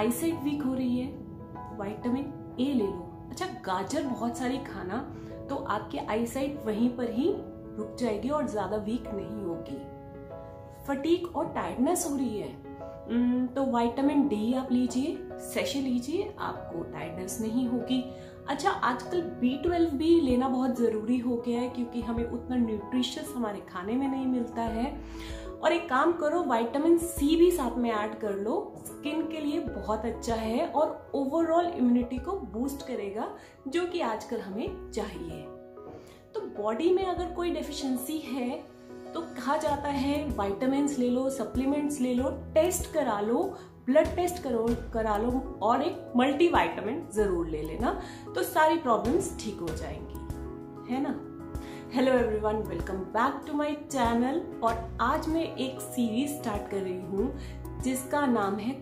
Eyesight week हो रही है, विटामिन ए ले लो। अच्छा, गाजर बहुत सारी खाना तो आपकी आईसाइट वहीं पर ही रुक जाएगी और ज्यादा वीक नहीं होगी। फटीग और टायर्डनेस हो रही है तो विटामिन डी आप लीजिए, सेशे लीजिए, आपको टायर्डनेस नहीं होगी। अच्छा, आजकल B12 भी लेना बहुत जरूरी हो गया है क्योंकि हमें उतना न्यूट्रिशियस हमारे खाने में नहीं मिलता है। और एक काम करो, विटामिन सी भी साथ में ऐड कर लो, स्किन के लिए बहुत अच्छा है और ओवरऑल इम्यूनिटी को बूस्ट करेगा, जो कि आजकल हमें चाहिए। तो बॉडी में अगर कोई डेफिशिएंसी है तो कहा जाता है विटामिन्स ले लो, सप्लीमेंट्स ले लो, टेस्ट करा लो, ब्लड टेस्ट करा लो और एक मल्टीविटामिन जरूर ले लेना, तो सारी प्रॉब्लम्स ठीक हो जाएंगी, है ना। Hello everyone, welcome back to my channel. और आज मैं एक सीरीज स्टार्ट कर रही हूँ जिसका नाम है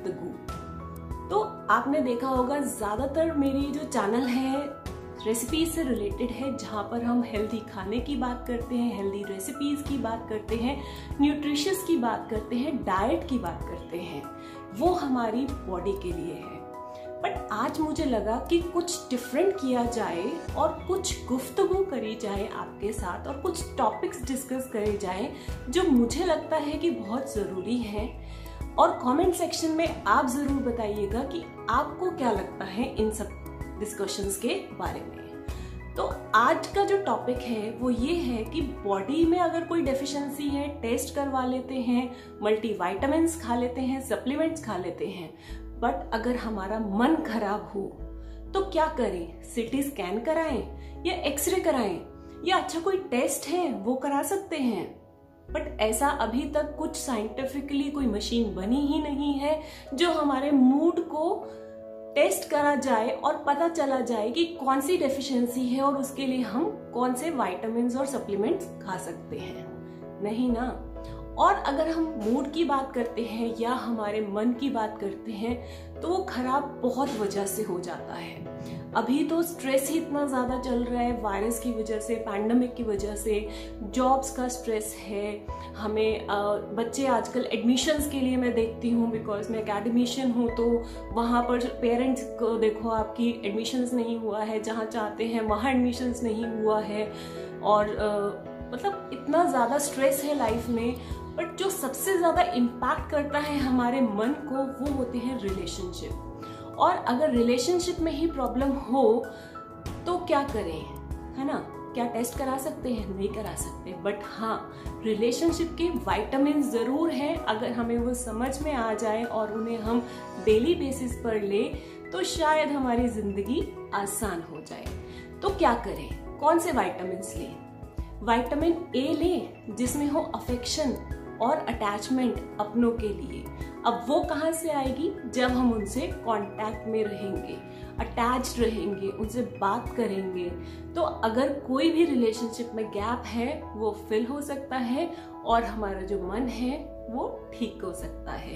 गुफ्तगू। तो आपने देखा होगा ज्यादातर मेरी जो चैनल है रेसिपीज से रिलेटेड है, जहाँ पर हम हेल्दी खाने की बात करते हैं, हेल्दी रेसिपीज की बात करते हैं, न्यूट्रिशियस की बात करते हैं, डाइट की बात करते हैं, वो हमारी बॉडी के लिए है। बट आज मुझे लगा कि कुछ डिफरेंट किया जाए और कुछ गुफ्तगू करी जाए आपके साथ और कुछ टॉपिक्स डिस्कस करे जाए जो मुझे लगता है कि बहुत जरूरी है। और कमेंट सेक्शन में आप जरूर बताइएगा कि आपको क्या लगता है इन सब डिस्कशंस के बारे में। तो आज का जो टॉपिक है वो ये है कि बॉडी में अगर कोई डेफिशिएंसी है, टेस्ट करवा लेते हैं, मल्टीविटामिन्स खा लेते हैं, सप्लीमेंट्स खा लेते हैं, बट अगर हमारा मन खराब हो तो क्या करें? सिटी स्कैन कराएं या एक्सरे कराएं या अच्छा कोई टेस्ट है वो करा सकते हैं। बट ऐसा अभी तक कुछ साइंटिफिकली कोई मशीन बनी ही नहीं है जो हमारे मूड को टेस्ट करा जाए और पता चला जाए कि कौन सी डेफिशिएंसी है और उसके लिए हम कौन से विटामिन्स और सप्लीमेंट्स खा सकते हैं, नहीं ना। और अगर हम मूड की बात करते हैं या हमारे मन की बात करते हैं तो वो खराब बहुत वजह से हो जाता है। अभी तो स्ट्रेस ही इतना ज्यादा चल रहा है, वायरस की वजह से, पैंडेमिक की वजह से, जॉब्स का स्ट्रेस है हमें। बच्चे आजकल एडमिशन्स के लिए मैं देखती हूँ, बिकॉज मैं एकेडमिशियन हूँ, तो वहाँ पर पेरेंट्स को देखो आपकी एडमिशन्स नहीं हुआ है, जहाँ चाहते हैं वहाँ एडमिशन्स नहीं हुआ है। और मतलब इतना ज़्यादा स्ट्रेस है लाइफ में। बट जो सबसे ज़्यादा इम्पैक्ट करता है हमारे मन को वो होते हैं रिलेशनशिप। और अगर रिलेशनशिप में ही प्रॉब्लम हो तो क्या करें, है ना। क्या टेस्ट करा सकते हैं? नहीं करा सकते। बट हाँ, रिलेशनशिप के विटामिन जरूर हैं। अगर हमें वो समझ में आ जाए और उन्हें हम डेली बेसिस पर ले तो शायद हमारी जिंदगी आसान हो जाए। तो क्या करें? कौन से विटामिन्स लें? विटामिन ए ले जिसमें हो अफेक्शन और अटैचमेंट अपनों के लिए। अब वो कहाँ से आएगी? जब हम उनसे कांटेक्ट में रहेंगे, अटैच्ड रहेंगे, उनसे बात करेंगे। तो अगर कोई भी रिलेशनशिप में गैप है वो फिल हो सकता है और हमारा जो मन है वो ठीक हो सकता है।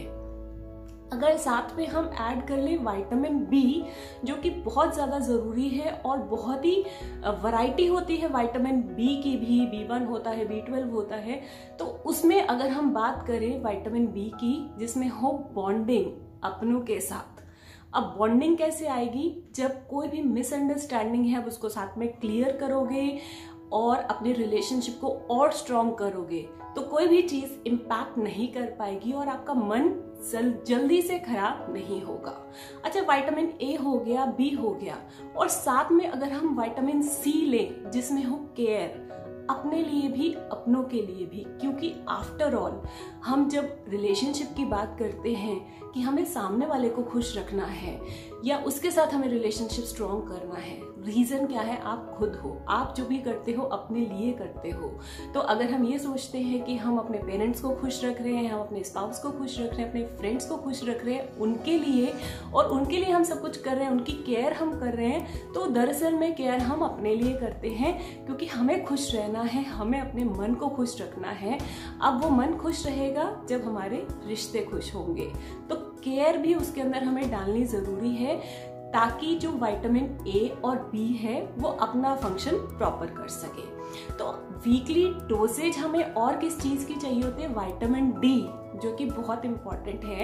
अगर साथ में हम ऐड कर लें विटामिन बी, जो कि बहुत ज़्यादा ज़रूरी है और बहुत ही वैरायटी होती है विटामिन बी की भी, B1 होता है, B12 होता है। तो उसमें अगर हम बात करें विटामिन बी की, जिसमें हो बॉन्डिंग अपनों के साथ। अब बॉन्डिंग कैसे आएगी? जब कोई भी मिसअंडरस्टैंडिंग है अब उसको साथ में क्लियर करोगे और अपने रिलेशनशिप को और स्ट्रॉन्ग करोगे तो कोई भी चीज इम्पैक्ट नहीं कर पाएगी और आपका मन जल्दी से खराब नहीं होगा। अच्छा, विटामिन ए हो गया, बी हो गया, और साथ में अगर हम विटामिन सी लें जिसमें हो केयर, अपने लिए भी अपनों के लिए भी। क्योंकि आफ्टर ऑल हम जब रिलेशनशिप की बात करते हैं कि हमें सामने वाले को खुश रखना है या उसके साथ हमें रिलेशनशिप स्ट्रॉन्ग करना है, रीजन क्या है? आप खुद हो। आप जो भी करते हो अपने लिए करते हो। तो अगर हम ये सोचते हैं कि हम अपने पेरेंट्स को खुश रख रहे हैं, हम अपने स्पाउस को खुश रख रहे हैं, अपने फ्रेंड्स को खुश रख रहे हैं उनके लिए, और उनके लिए हम सब कुछ कर रहे हैं, उनकी केयर हम कर रहे हैं, तो दरअसल में केयर हम अपने लिए करते हैं क्योंकि हमें खुश रहना है, हमें अपने मन को खुश रखना है। अब वो मन खुश रहेगा जब हमारे रिश्ते खुश होंगे। तो केयर भी उसके अंदर हमें डालनी जरूरी है ताकि जो विटामिन ए और बी है वो अपना फंक्शन प्रॉपर कर सके। तो वीकली डोसेज हमें और किस चीज की चाहिए होती है? विटामिन डी, जो कि बहुत इंपॉर्टेंट है।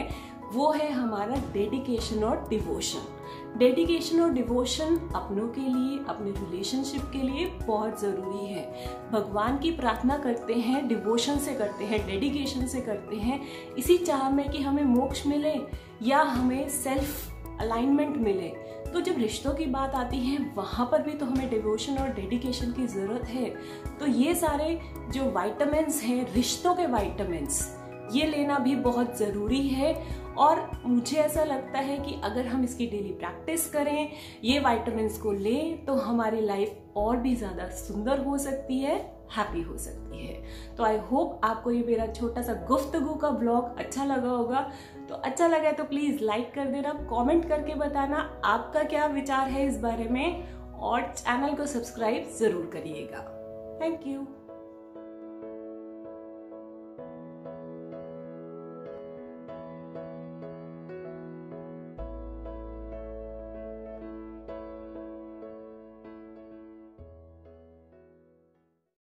वो है हमारा डेडिकेशन और डिवोशन। डेडिकेशन और डिवोशन अपनों के लिए, अपने रिलेशनशिप के लिए बहुत ज़रूरी है। भगवान की प्रार्थना करते हैं, डिवोशन से करते हैं, डेडिकेशन से करते हैं, इसी चाह में कि हमें मोक्ष मिले या हमें सेल्फ अलाइनमेंट मिले। तो जब रिश्तों की बात आती है वहाँ पर भी तो हमें डिवोशन और डेडिकेशन की ज़रूरत है। तो ये सारे जो वाइटामिन्स हैं, रिश्तों के वाइटामिन्स, ये लेना भी बहुत ज़रूरी है। और मुझे ऐसा लगता है कि अगर हम इसकी डेली प्रैक्टिस करें, ये वाइटामिन्स को लें, तो हमारी लाइफ और भी ज़्यादा सुंदर हो सकती है, हैप्पी हो सकती है। तो आई होप आपको ये मेरा छोटा सा गुफ्तगू का ब्लॉग अच्छा लगा होगा। तो अच्छा लगा तो प्लीज़ लाइक कर देना, कमेंट करके बताना आपका क्या विचार है इस बारे में, और चैनल को सब्सक्राइब ज़रूर करिएगा। Thank you.